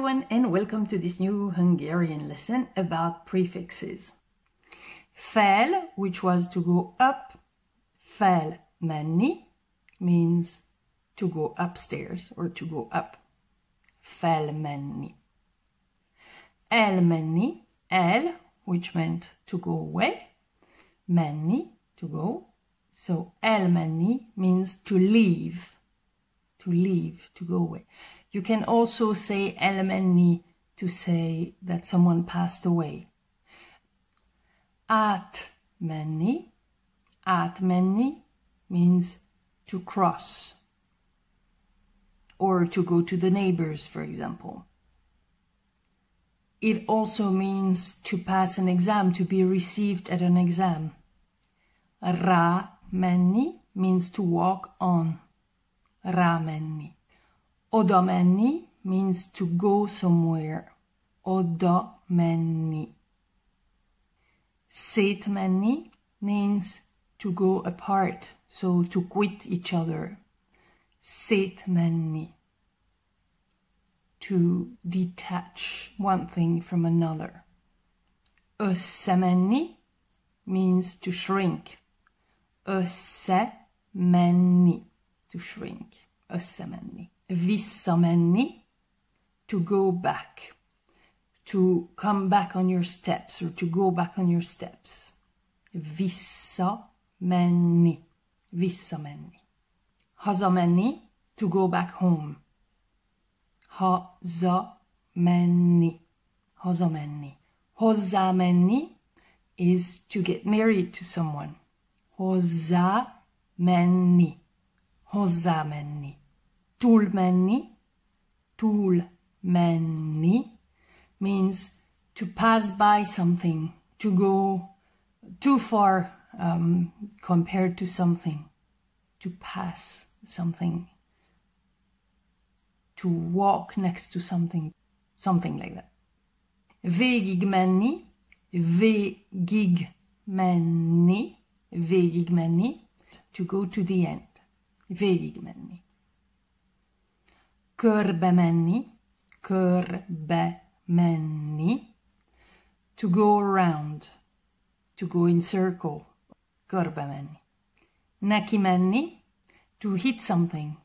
everyone and welcome to this new Hungarian lesson about prefixes. Fel, which was to go up, felmenni means to go upstairs or to go up. Felmenni. Elmenni, el, which meant to go away, menni, to go. So elmenni means to leave, to go away. You can also say elmenni to say that someone passed away. Átmenni means to cross or to go to the neighbors, for example. It also means to pass an exam, to be received at an exam. Rámenni means to walk on. Rámenni. Odamenni means to go somewhere. Odamenni. Szétmenni means to go apart, so to quit each other. Szétmenni. To detach one thing from another. Összemenni means to shrink. Összemenni. To shrink. Összemenni. Visszamenni. To go back. To come back on your steps or to go back on your steps. Visszamenni. Visszamenni. Hazamenni. To go back home. Hazamenni. Hazamenni. Hozzámenni is to get married to someone. Hozzámenni. Hozzámenni. Túlmenni. Túlmenni means to pass by something, to go too far compared to something, to pass something, to walk next to something, something like that. Végigmenni, végigmenni, végigmenni, to go to the end. Végigmenni. Körbemenni, körbemenni, to go around, to go in circle. Körbemenni. Nekimenni, to hit something.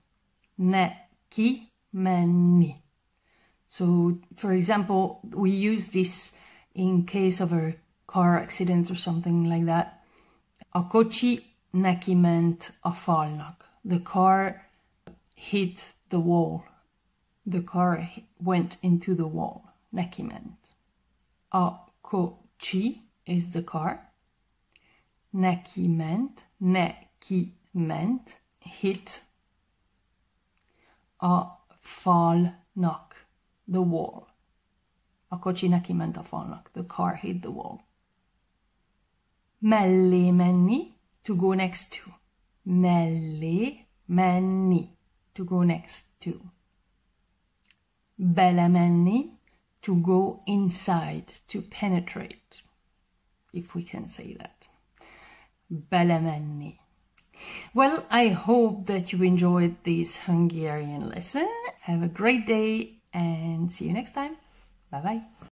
Nekimenni. So, for example, we use this in case of a car accident or something like that. A kocsi nekiment a falnak. The car hit the wall. The car went into the wall. Nekiment. A kocsi is the car. Nekiment hit a falnak. The wall. A kocsi nekiment a falnak. The car hit the wall. Mellé menni, to go next to. Mellé menni, to go next to. Belemenni, to go inside, to penetrate, if we can say that. Belemenni. Well, I hope that you enjoyed this Hungarian lesson. Have a great day and see you next time. Bye-bye.